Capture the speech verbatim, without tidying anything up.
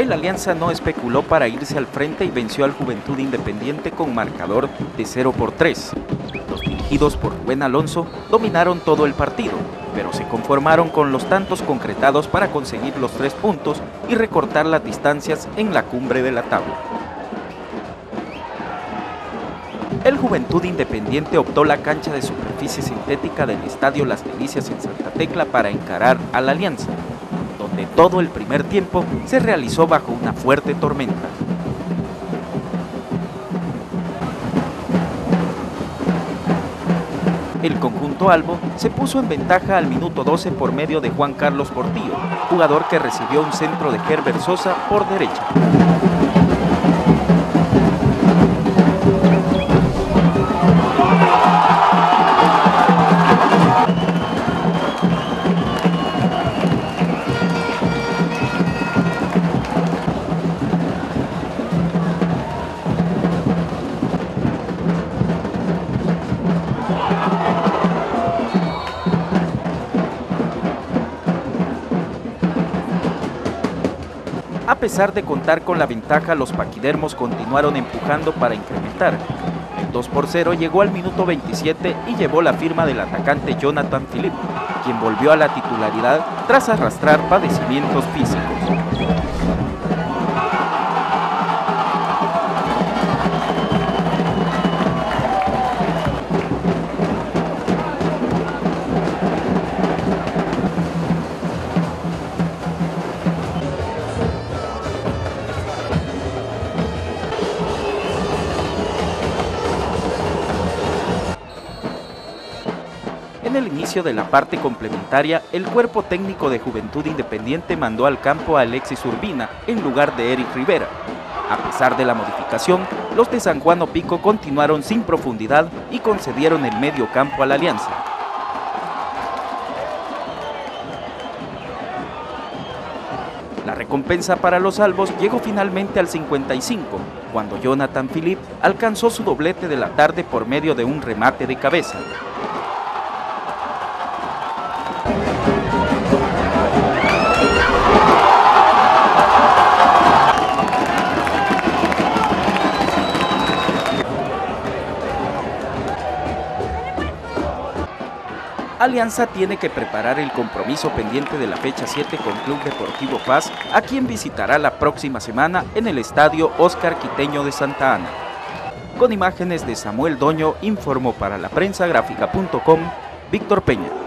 el Alianza no especuló para irse al frente y venció al Juventud Independiente con marcador de cero por tres. Los dirigidos por Rubén Alonso dominaron todo el partido, pero se conformaron con los tantos concretados para conseguir los tres puntos y recortar las distancias en la cumbre de la tabla. El Juventud Independiente optó la cancha de superficie sintética del Estadio Las Delicias en Santa Tecla para encarar a la Alianza, donde todo el primer tiempo se realizó bajo una fuerte tormenta. El conjunto albo se puso en ventaja al minuto doce por medio de Juan Carlos Portillo, jugador que recibió un centro de Herbert Sosa por derecha. A pesar de contar con la ventaja, los paquidermos continuaron empujando para incrementar. El dos por cero llegó al minuto veintisiete y llevó la firma del atacante Jonathan Philipp, quien volvió a la titularidad tras arrastrar padecimientos físicos. En el inicio de la parte complementaria, el cuerpo técnico de Juventud Independiente mandó al campo a Alexis Urbina en lugar de Eric Rivera. A pesar de la modificación, los de San Juan Opico continuaron sin profundidad y concedieron el medio campo a la Alianza. La recompensa para los albos llegó finalmente al cincuenta y cinco, cuando Jonathan Philipp alcanzó su doblete de la tarde por medio de un remate de cabeza. Alianza tiene que preparar el compromiso pendiente de la fecha siete con Club Deportivo Paz, a quien visitará la próxima semana en el estadio Óscar Quiteño de Santa Ana. Con imágenes de Samuel Doño, informó para la prensa gráfica punto com, Víctor Peña.